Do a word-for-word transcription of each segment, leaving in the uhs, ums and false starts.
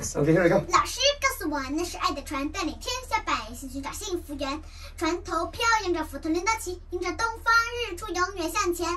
Okay, here we go. 老师告诉我，那是爱的船，带领天下百姓寻找幸福园。船头飘扬着斧头镰刀旗，迎着东方日出，永远向前。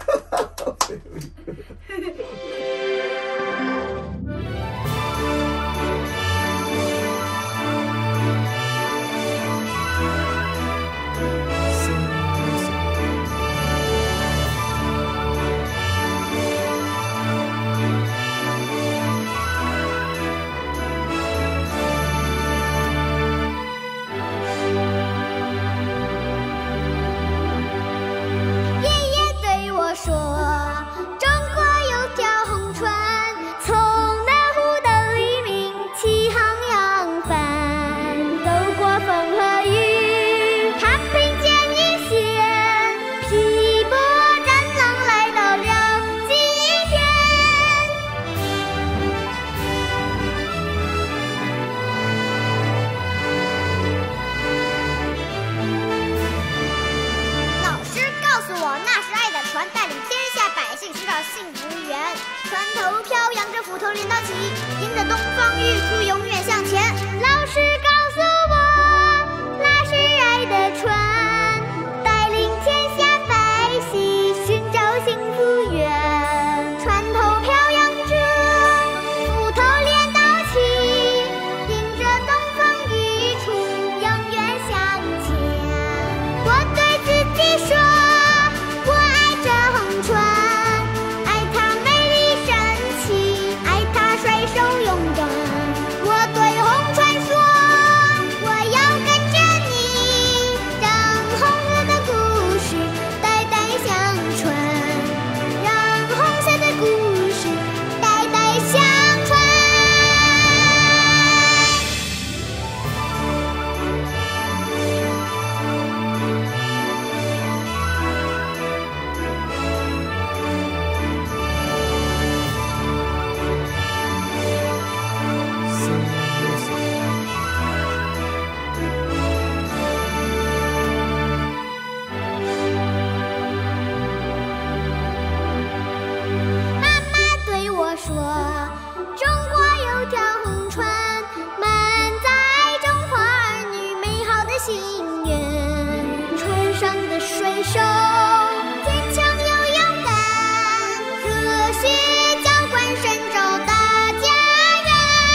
说中国有条红船，从那湖的黎明起航扬帆，走过风和雨，太平间一线，劈波战浪来到了今天。 老师告诉我，那是爱的船，带领天下百姓寻找幸福园。船头飘扬着斧头镰刀旗，迎着东方日出，永远向前。 老师告诉我，那是爱的船，带领天下百姓寻找幸福园。船头飘扬着斧头镰刀旗，迎着东方日出，永远向前。我对自己说，我爱这红船，爱它美丽神奇，爱它水手勇敢。我对红船说，我要跟着你，让红色的故事代代相传，让红色的故事代代相传。妈妈对我说，中国有条红船，满载中华儿女美好的心愿。船上的水手坚强又勇敢，热血浇灌神州的家园。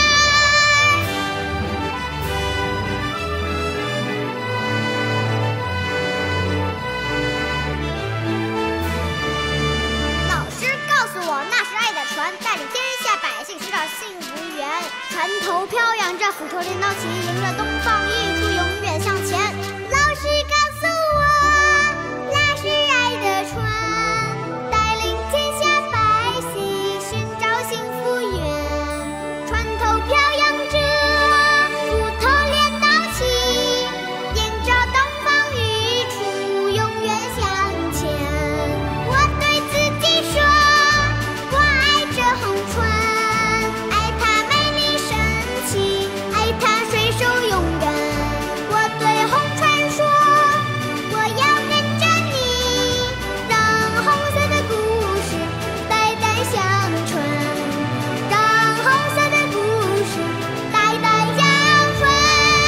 老师告诉我，那是爱的船，带领天下百姓寻找幸福园。船头飘扬着斧头镰刀旗，迎着东方日出，永远向前。 老师告诉我，那是爱的船，带领天下百姓寻找幸福园。船头飘扬着斧头镰刀旗，迎着东方日出，永远向前。我对自己说，我爱这红船，爱它美丽神奇，爱它水手勇敢。我对红船说，我要跟着你，让红色的故事代代相传，让红色的故事代代相传。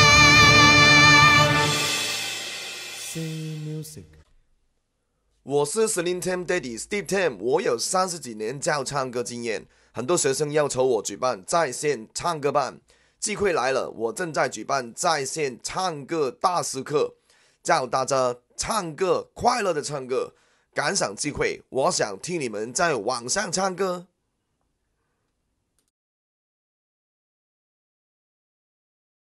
Say music。我是 Slim Tam Daddy Steve Tam， 我有三十几年教唱歌经验，很多学生要求我举办在线唱歌班。机会来了，我正在举办在线唱歌大师课，教大家唱歌，快乐的唱歌。感赏机会，我想听你们在网上唱歌。